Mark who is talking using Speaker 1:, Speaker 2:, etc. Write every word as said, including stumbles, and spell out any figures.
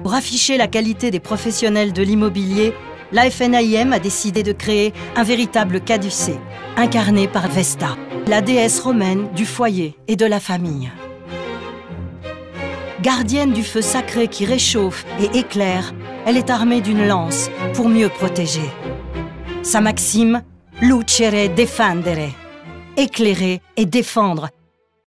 Speaker 1: Pour afficher la qualité des professionnels de l'immobilier, la F N A I M a décidé de créer un véritable caducée, incarné par Vesta, la déesse romaine du foyer et de la famille. Gardienne du feu sacré qui réchauffe et éclaire, elle est armée d'une lance pour mieux protéger. Sa maxime, lucere defendere, éclairer et défendre